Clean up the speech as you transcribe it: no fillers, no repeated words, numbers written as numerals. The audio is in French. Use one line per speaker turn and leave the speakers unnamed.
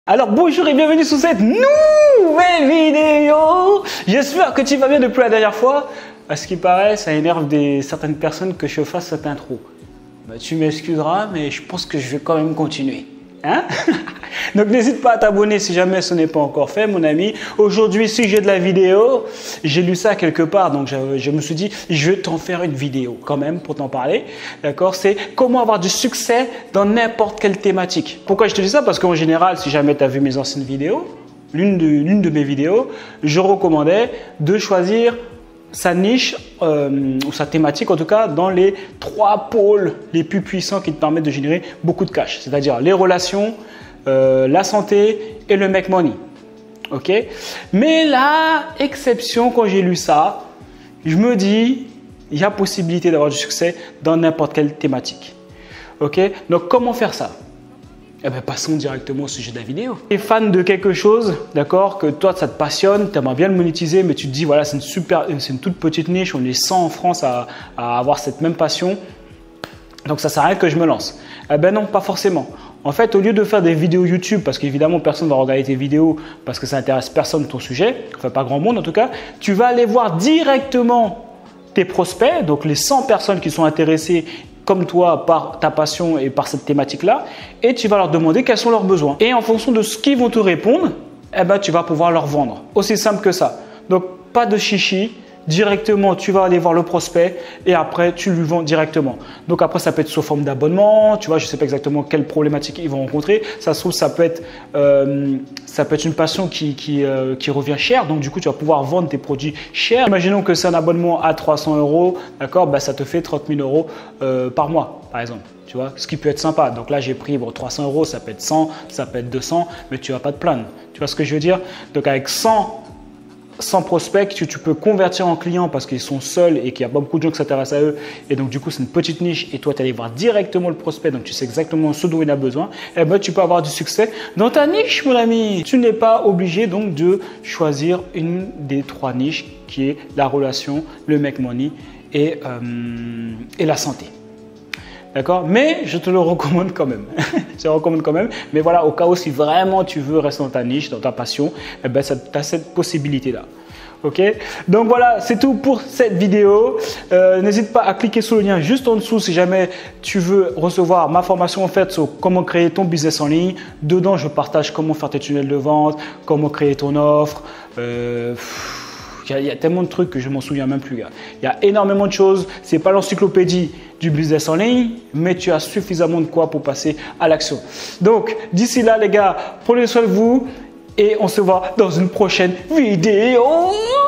Alors bonjour et bienvenue sur cette nouvelle vidéo. J'espère que tu vas bien depuis la dernière fois. À ce qui paraît, ça énerve certaines personnes que je fasse cette intro. Bah, tu m'excuseras, mais je pense que je vais quand même continuer. Hein? Donc n'hésite pas à t'abonner si jamais ce n'est pas encore fait, mon ami. Aujourd'hui, sujet de la vidéo, j'ai lu ça quelque part, donc je me suis dit, je vais t'en faire une vidéo quand même pour t'en parler. D'accord? C'est comment avoir du succès dans n'importe quelle thématique. Pourquoi je te dis ça? Parce qu'en général, si jamais tu as vu mes anciennes vidéos, l'une de mes vidéos, je recommandais de choisir sa niche ou sa thématique en tout cas dans les 3 pôles les plus puissants qui te permettent de générer beaucoup de cash, c'est-à-dire les relations, la santé et le make money. Ok? Mais la exception, quand j'ai lu ça, je me dis il y a possibilité d'avoir du succès dans n'importe quelle thématique. Ok? Donc comment faire ça? Eh bien, passons directement au sujet de la vidéo. Tu es fan de quelque chose, d'accord, que toi ça te passionne, tu aimerais bien le monétiser, mais tu te dis voilà, c'est une toute petite niche, on est 100 en France à avoir cette même passion, donc ça sert à rien que je me lance. Eh bien non, pas forcément. En fait, au lieu de faire des vidéos YouTube, parce qu'évidemment personne ne va regarder tes vidéos parce que ça n'intéresse personne ton sujet, enfin pas grand monde en tout cas, tu vas aller voir directement tes prospects, donc les 100 personnes qui sont intéressées comme toi par ta passion et par cette thématique-là, et tu vas leur demander quels sont leurs besoins. Et en fonction de ce qu'ils vont te répondre, eh ben, tu vas pouvoir leur vendre. Aussi simple que ça. Donc, pas de chichi. Directement, tu vas aller voir le prospect et après, tu lui vends directement. Donc après, ça peut être sous forme d'abonnement. Tu vois, je ne sais pas exactement quelle problématique ils vont rencontrer. Ça se trouve, ça peut être une passion qui revient cher. Donc du coup, tu vas pouvoir vendre tes produits chers. Imaginons que c'est un abonnement à 300 €. D'accord, bah, ça te fait 30 000 € par mois, par exemple. Tu vois, ce qui peut être sympa. Donc là, j'ai pris 300 €, ça peut être 100, ça peut être 200, mais tu ne vas pas te plaindre. Tu vois ce que je veux dire? Donc avec 100 prospects, tu peux convertir en clients parce qu'ils sont seuls et qu'il n'y a pas beaucoup de gens qui s'intéressent à eux. Et donc, du coup, c'est une petite niche et toi, tu allais voir directement le prospect. Donc, tu sais exactement ce dont il a besoin. Et ben, tu peux avoir du succès dans ta niche, mon ami. Tu n'es pas obligé donc de choisir une des 3 niches qui est la relation, le make money et la santé. D'accord? Mais je te le recommande quand même. Je te le recommande quand même. Mais voilà, au cas où si vraiment tu veux rester dans ta niche, dans ta passion, eh ben, tu as cette possibilité-là. Ok? Donc voilà, c'est tout pour cette vidéo. N'hésite pas à cliquer sur le lien juste en dessous si jamais tu veux recevoir ma formation en fait sur comment créer ton business en ligne. Dedans, je partage comment faire tes tunnels de vente, comment créer ton offre. Il y a tellement de trucs que je m'en souviens même plus, gars. Il y a énormément de choses. Ce n'est pas l'encyclopédie du business en ligne, mais tu as suffisamment de quoi pour passer à l'action. Donc, d'ici là, les gars, prenez soin de vous et on se voit dans une prochaine vidéo.